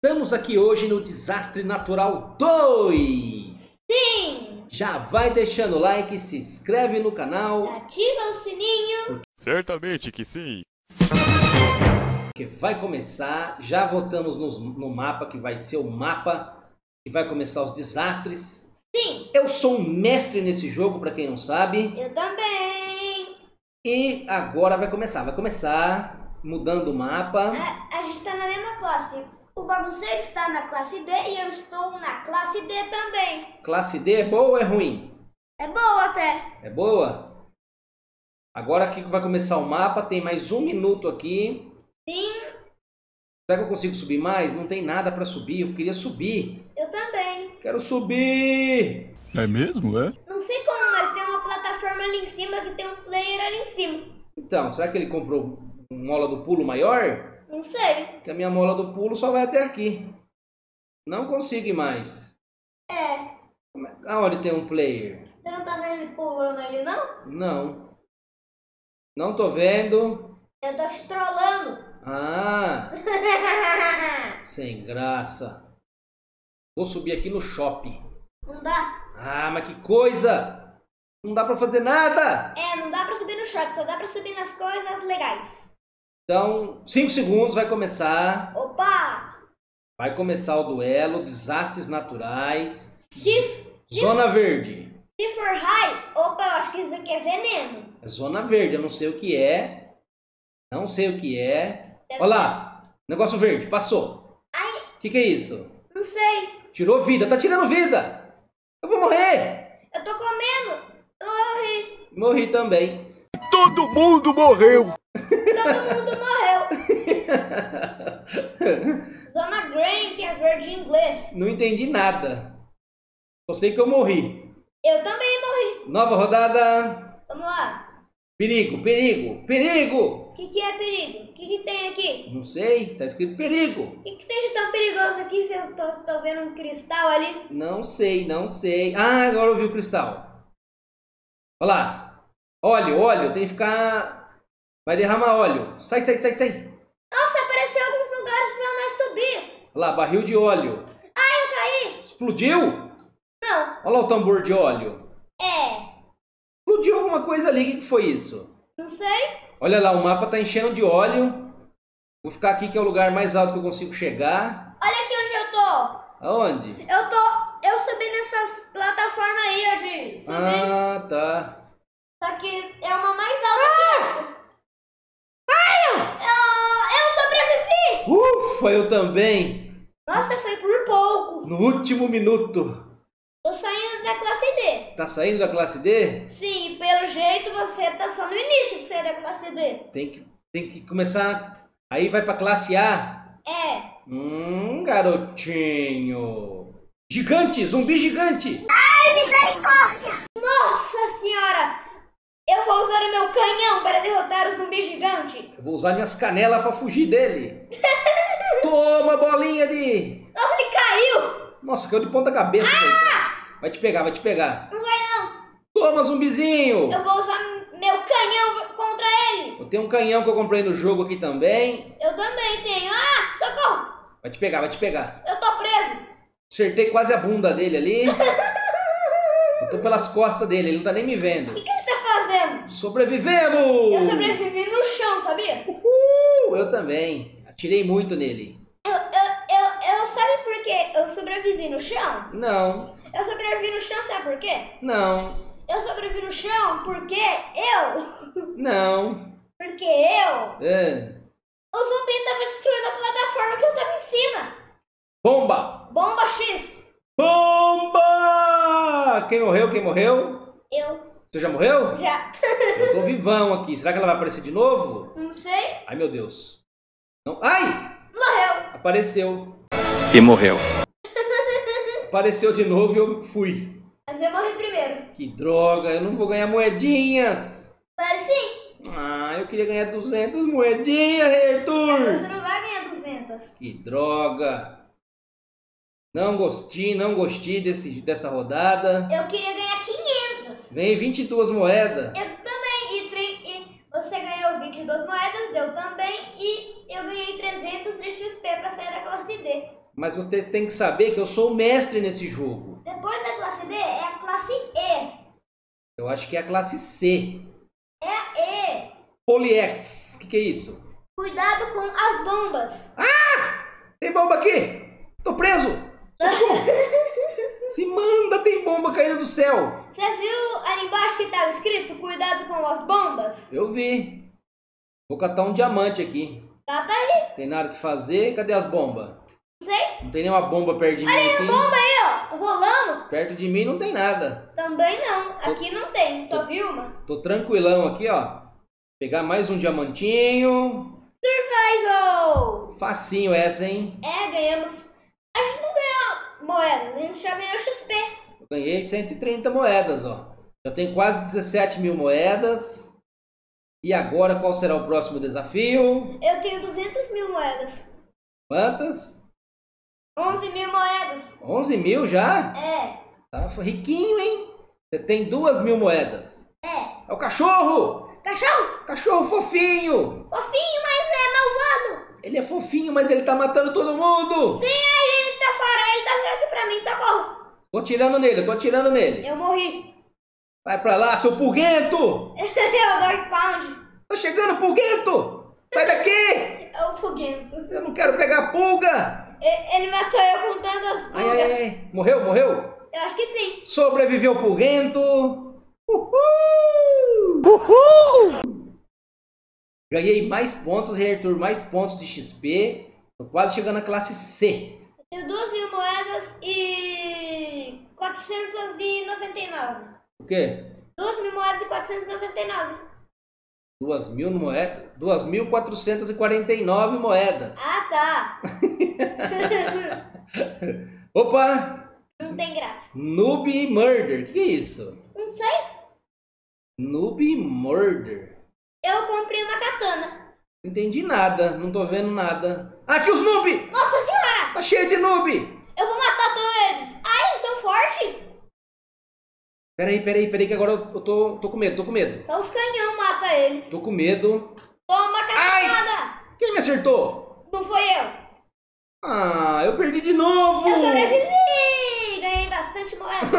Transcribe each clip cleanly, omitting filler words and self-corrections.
Estamos aqui hoje no Desastre Natural 2. Sim! Já vai deixando o like, se inscreve no canal. Ativa o sininho. Certamente que sim. Que vai começar. Já votamos no mapa, que vai ser o mapa que vai começar os desastres. Sim! Eu sou um mestre nesse jogo, para quem não sabe. Eu também! E agora vai começar mudando o mapa. A gente tá na mesma classe. O bagunceiro está na classe D e eu estou na classe D também. Classe D é boa ou é ruim? É boa até. É boa? Agora aqui que vai começar o mapa, tem mais 1 minuto aqui. Sim, Será que eu consigo subir mais? Não tem nada para subir, eu queria subir. eu também. Quero subir! É mesmo, é? Não sei como, mas tem uma plataforma ali em cima que tem um player ali em cima. Então, será que ele comprou uma mola do pulo maior? Não sei. Porque a minha mola do pulo só vai até aqui. Não consigo ir mais. É, Aonde tem um player? você não tá vendo ele pulando ali não? Não. Não tô vendo. Eu tô te trollando. Ah, sem graça. Vou subir aqui no shopping. Não dá? Ah, mas que coisa! Não dá pra fazer nada! É, não dá pra subir no shopping, só dá pra subir nas coisas legais. Então, 5 segundos, vai começar. Opa! Vai começar o duelo, desastres naturais. Se Zona verde. for high, opa, eu acho que isso aqui é veneno. É zona verde, eu não sei o que é. Não sei o que é. Deve Olha lá, negócio verde, passou. Ai, O que é isso? não sei. Tirou vida, tá tirando vida. Eu vou morrer. Eu tô comendo. Eu morri. Morri também. Todo mundo morreu! Todo mundo morreu. Zona green, que é verde em inglês. Não entendi nada. Só sei que eu morri. Eu também morri. Nova rodada. Vamos lá. Perigo, perigo, perigo. O que é perigo? O que tem aqui? Não sei, tá escrito perigo. O que tem de tão perigoso aqui se eu tô vendo um cristal ali? Não sei, não sei. Ah, agora eu vi o cristal. Olha lá. Óleo, tem que ficar... Vai derramar óleo. Sai. Nossa, apareceu alguns lugares pra nós subir. Olha lá, barril de óleo. Eu caí. Explodiu? Não. Olha lá o tambor de óleo. É. Explodiu alguma coisa ali, o que foi isso? Não sei. Olha lá, o mapa tá enchendo de óleo. Vou ficar aqui que é o lugar mais alto que eu consigo chegar. Olha aqui onde eu tô. Aonde? Eu subi nessas plataformas aí, eu de subir. Ah, tá. Só que é uma mais alta que essa. Eu sobrevivi! Ufa, eu também. Nossa, foi por pouco. No último minuto. Tô saindo da classe D. Tá saindo da classe D? Sim, pelo jeito você tá só no início de sair da classe D. Tem que começar. Aí vai pra classe A. É. Garotinho. Gigante, zumbi gigante. Ai, misericórdia! Nossa senhora! Eu vou usar o meu canhão para derrotar o zumbi gigante. Eu vou usar minhas canelas pra fugir dele. Toma, bolinha de... Nossa, ele caiu! Nossa, caiu de ponta cabeça. Vai te pegar, vai te pegar. Não vai não. Toma, zumbizinho. Eu vou usar meu canhão contra ele. Eu tenho um canhão que eu comprei no jogo aqui também. Eu também tenho. Ah, socorro! Vai te pegar, vai te pegar. Eu tô preso. Acertei quase a bunda dele ali. Eu tô pelas costas dele, ele não tá nem me vendo. O que ele tá fazendo? Sobrevivemos! Eu sobrevivi no chão, sabia? Eu também. Atirei muito nele. Eu sabe por que eu sobrevivi no chão? Não, Eu sobrevivi no chão, sabe por quê? não, Eu sobrevivi no chão porque eu... não. Porque eu... É. O zumbi tava destruindo a plataforma que eu tava em cima. Bomba! Bomba X. Bomba! Quem morreu? Quem morreu? Eu Você já morreu? já... Eu tô vivão aqui. Será que ela vai aparecer de novo? Não sei. Ai, meu Deus. Não. Ai! Morreu. Apareceu. E morreu. Apareceu de novo e eu fui. Mas eu morri primeiro. Que droga, eu não vou ganhar moedinhas. Mas sim. Ah, eu queria ganhar 200 moedinhas, Você Arthur. não vai ganhar 200. Que droga. Não gostei dessa rodada. Eu queria ganhar 500. Ganhei 22 moedas. Eu também. E você ganhou 22 moedas, eu também. E eu ganhei 300 de XP pra sair da classe classe D. Mas você tem que saber que eu sou o mestre nesse jogo. Depois da classe D é a classe E. Eu acho que é a classe C. É a E. Poliex. O que é isso? Cuidado com as bombas. Tem bomba aqui! Tô preso! Socorro! Se manda, tem bomba caindo do céu! Você viu ali embaixo que estava escrito cuidado com as bombas? Eu vi. Vou catar um diamante aqui. Tá aí. Tem nada que fazer. Cadê as bombas? Não sei. Não tem nenhuma bomba perto de mim aqui. Bomba aí, ó. Rolando. Perto de mim não tem nada. Também não. Aqui não tem. Só vi uma. Tô tranquilão aqui, ó. Pegar mais um diamantinho. Survival. Facinho essa, hein? É, ganhamos. A gente não ganhou moedas. A gente já ganhou XP. Eu ganhei 130 moedas, ó. Já tenho quase 17 mil moedas. E agora, qual será o próximo desafio? Eu tenho 200 mil moedas. Quantas? 11 mil moedas. 11 mil já? É. Tá riquinho, hein? Você tem 2.000 moedas. É. É o cachorro! Cachorro. Cachorro fofinho! Fofinho, mas é malvado. Ele é fofinho, mas ele tá matando todo mundo! Sim, ele tá fora. Ele tá vindo aqui pra mim. Socorro. Tô atirando nele, eu tô atirando nele. Eu morri. Vai pra lá, seu purguento! É o Dog Pound. Tá chegando, purguento! Sai daqui! É o Fuguento. Eu não quero pegar pulga! Ele matou eu com tantas pulgas. Ai, ai, ai. Morreu, morreu? Eu acho que sim. Sobreviveu o purguento! Uhul! Uhul! Ganhei mais pontos, Arthur, mais pontos de XP. Tô quase chegando na classe C. Eu tenho 2.000 moedas e 499. O quê? 2.000 moedas e 499. 2.000 moedas? 2.449 moedas. Ah, tá. Opa! Não tem graça. Noob Murder. O que é isso? Não sei. Noob Murder. Eu comprei uma katana. Não entendi nada. Não tô vendo nada. Aqui os noob! Nossa senhora! Tá cheio de noob! Eu vou matar todos eles. Ai, eles são fortes. Peraí, que agora eu tô com medo. Só os canhão matam eles. Tô com medo. Toma cacetada. Quem me acertou? Não foi eu. Ah, eu perdi de novo! Eu sobrevivi. Ganhei bastante moedas.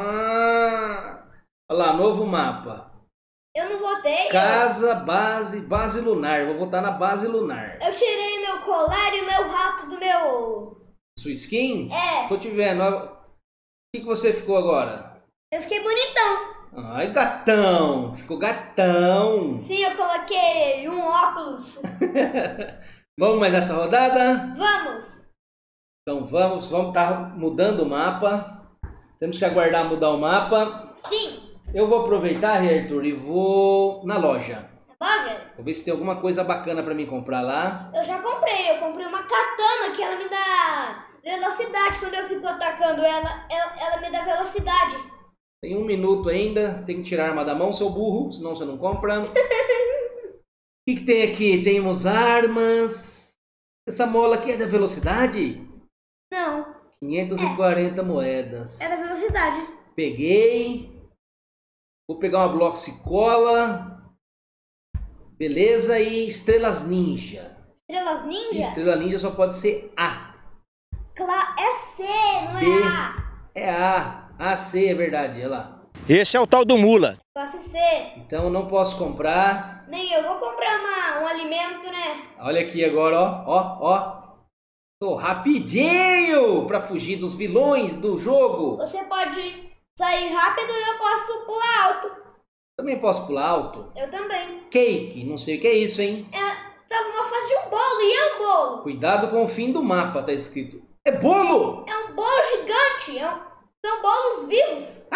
Olha lá, novo mapa. Eu não votei. Casa, base lunar. Vou votar na base lunar. Eu tirei meu colar e meu rato do meu... Sua skin? É. Tô te vendo. O que você ficou agora? Eu fiquei bonitão. Ai, gatão. Ficou gatão. Sim, eu coloquei um óculos. Vamos mais essa rodada? Vamos. Então vamos estar mudando o mapa. Temos que aguardar mudar o mapa. Sim. Eu vou aproveitar, Arthur, e vou na loja. Loja? Vou ver se tem alguma coisa bacana pra mim comprar lá. Eu já comprei. Eu comprei uma katana que ela me dá velocidade. Quando eu fico atacando ela me dá velocidade. Tem 1 minuto ainda. Tem que tirar a arma da mão, seu burro. Senão você não compra. O que tem aqui? Temos armas. Essa mola aqui é da velocidade? Não. 540 moedas. É da velocidade. Peguei. Vou pegar uma bloxicola. Beleza. E estrelas ninja. Estrelas E ninja? estrela ninja só pode ser A. É C, não B. é A. É A. AC, é verdade. Olha lá. Esse é o tal do mula. Classe C. Então eu não posso comprar. Nem eu. Vou comprar um alimento, né? Olha aqui agora, ó. Tô rapidinho pra fugir dos vilões do jogo. Você pode sair rápido e eu posso pular alto. Também posso pular alto. Eu também. Cake, não sei o que é isso, hein? Tava uma foto de um bolo e é um bolo. Cuidado com o fim do mapa, tá escrito. É bolo! É um bolo gigante. São bolos vivos.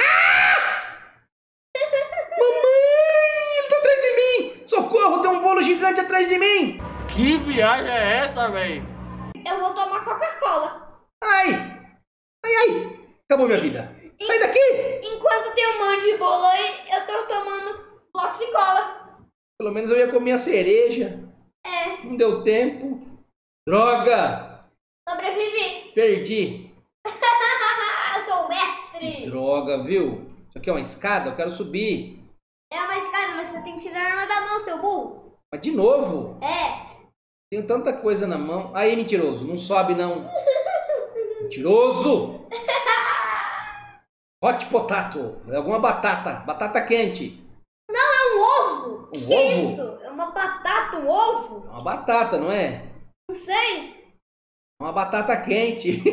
Mamãe, ele tá atrás de mim! Socorro, tem um bolo gigante atrás de mim! Que viagem é essa, velho? Eu vou tomar Coca-Cola. Ai! Acabou minha vida. Sai daqui! Enquanto tem um monte de bolo aí, eu tô tomando Bloxicola. Pelo menos eu ia comer a cereja. É, Não deu tempo. Droga! sobrevivi. Perdi. Eu sou o mestre. Droga, viu? Isso aqui é uma escada, eu quero subir. É uma escada, mas você tem que tirar a arma da mão, seu burro. Mas de novo? É. Tenho tanta coisa na mão. Aí, mentiroso, não sobe não. Mentiroso! Hot potato. É alguma batata. Batata quente. Não, é um ovo. Um Que é ovo? isso? É uma batata, um ovo? É uma batata, não é? Não sei. É uma batata quente.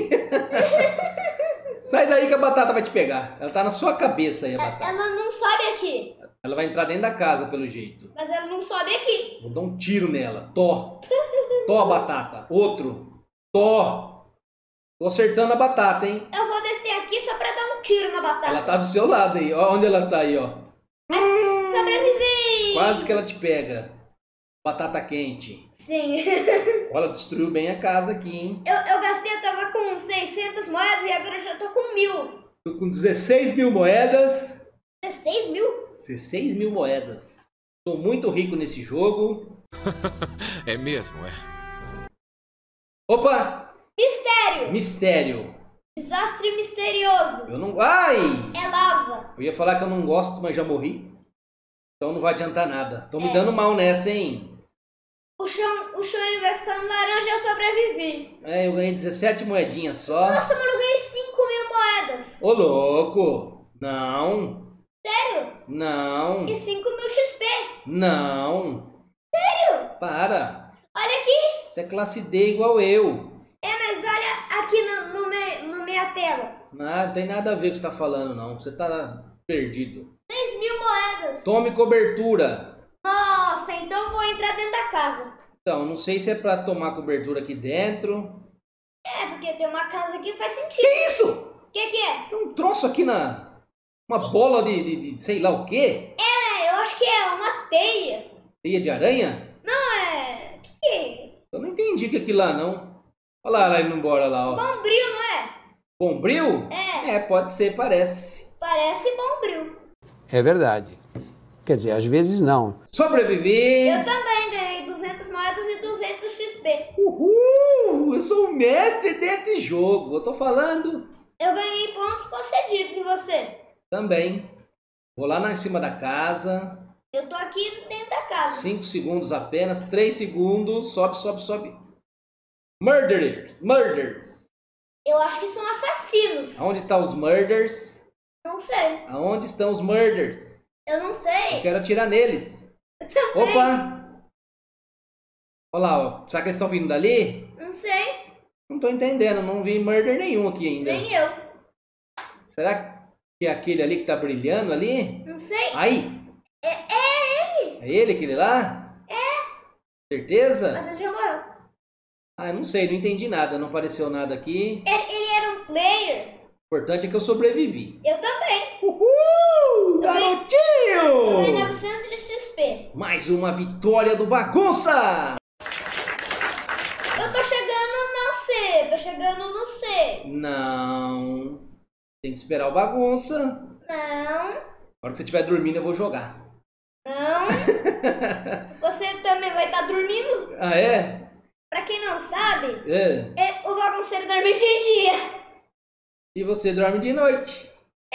Sai daí que a batata vai te pegar. Ela tá na sua cabeça aí, a batata. Ela não sobe aqui. Ela vai entrar dentro da casa, pelo jeito. Mas ela não sobe aqui. Vou dar um tiro nela. Tó. Tó a batata. Outro. Tó. Tô acertando a batata, hein? Eu vou descer aqui só pra dar um tiro na batata. Ela tá do seu lado aí. Ó onde ela tá aí, ó. Sobrevivi! Quase que ela te pega. Batata quente. Sim. Olha, destruiu bem a casa aqui, hein? Eu gastei, eu tava com 600 moedas e agora eu já tô com 1000. Tô com 16 mil moedas. 16 mil? 16 mil moedas. Sou muito rico nesse jogo. É mesmo, é? Opa! Mistério! Mistério. Desastre misterioso. Eu não... Ai! É lava. Eu ia falar que eu não gosto, mas já morri. Então não vai adiantar nada. Tô me dando mal nessa, hein? O chão ele vai ficando laranja e eu sobrevivi. É, eu ganhei 17 moedinhas só. Nossa, mano, eu ganhei 5 mil moedas. Ô, louco! Não! Sério? Não! E 5 mil XP. Não! Sério? Para! Olha aqui. Você é classe D igual eu. É, mas olha aqui no minha tela. Não tem nada a ver com o que você tá falando, não. Você tá perdido. 6 mil moedas. Tome cobertura. Nossa, então eu vou entrar dentro da casa. Então, não sei se é pra tomar cobertura aqui dentro. É, porque tem uma casa aqui faz Que sentido. isso? O que é? Tem um troço aqui na... Uma bola de sei lá o quê? É, eu acho que é uma teia. Teia de aranha? Não, é... O que é? Eu não entendi que aquilo lá, não. Olha lá, ela indo embora lá, ó. Bombril, não é? Bombril? É. É, pode ser, parece. Parece bombril. É verdade. Quer dizer, às vezes não. Sobreviver. Eu também ganhei 200 moedas e 200 XP. Uhul! Eu sou o mestre desse jogo. Eu tô falando. Eu ganhei pontos concedidos e você? Também. Vou lá em cima da casa. Eu tô aqui dentro da casa. 5 segundos apenas. 3 segundos. Sobe, sobe, sobe. Murderers. Murders. Eu acho que são assassinos. Aonde estão os murders? Não sei. Aonde estão os murders? Eu não Eu sei. quero atirar neles. Também. Opa! Olha lá, ó. Será que eles estão vindo dali? Não sei. Não tô entendendo. Não vi murder nenhum aqui ainda. Nem eu. Será que é aquele ali que tá brilhando ali? Não sei. Aí! É ele. É ele aquele lá? É. Certeza? Mas ele já morreu. Ah, não sei. Não entendi nada. Não apareceu nada aqui. Ele era um player. O importante é que eu sobrevivi. Eu também. Uhul! Eu ganhei Garotinho! 900 de XP. Mais uma vitória do Bagunça! Eu tô chegando no C. Tô chegando no C. Não. Tem que esperar o Bagunça. Não. Na hora que você estiver dormindo, eu vou jogar. Não. Você também vai estar dormindo? Ah, é? Pra quem não sabe, É. o bagunceiro dorme de dia. E você dorme de noite.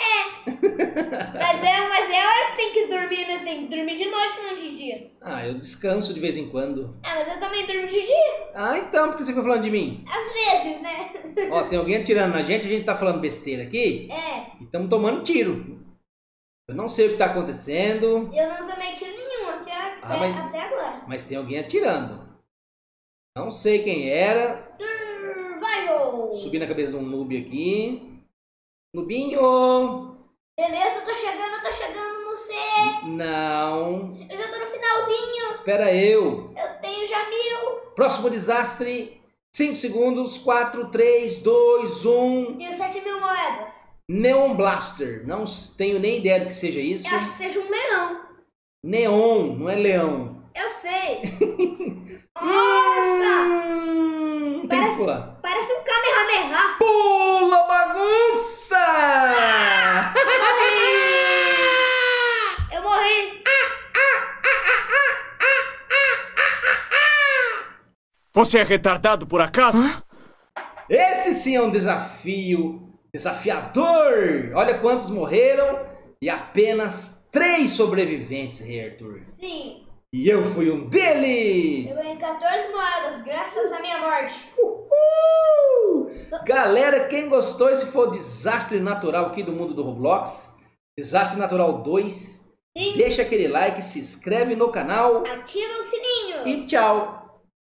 Mas é hora que tem que dormir, né? Tem que dormir de noite, não de dia. Ah, eu descanso de vez em quando. Ah, mas eu também durmo de dia. Ah, então, por que você ficou falando de mim? Às vezes, né? Ó, tem alguém atirando na gente, a gente tá falando besteira aqui É, e estamos tomando tiro. Eu não sei o que tá acontecendo, eu não tomei tiro nenhum até agora. mas tem alguém atirando. Não sei quem era. Survival! Subi na cabeça de um noob aqui. Nubinho! Beleza, eu tô chegando no C. Não. Eu já tô no finalzinho. Espera eu. Eu tenho já 1000. Próximo desastre. 5 segundos. 4, 3, 2, 1. Tenho 7 mil moedas. Neon Blaster. Não tenho nem ideia do que seja isso. Eu acho que seja um leão. Neon, não é leão. Eu sei. Nossa! Tem que pular. Parece um Kamehameha. Pula, bagunça! Eu morri. Você é retardado por acaso? Esse sim é um desafio desafiador. Olha quantos morreram e apenas 3 sobreviventes, Rei Arthur. Sim. E eu fui um deles! Eu ganhei 14 moedas, graças à minha morte. Uhul! Galera, quem gostou, esse foi o Desastre Natural aqui do mundo do Roblox. Desastre Natural 2. Sim. Deixa aquele like, se inscreve no canal Ativa o sininho. e tchau!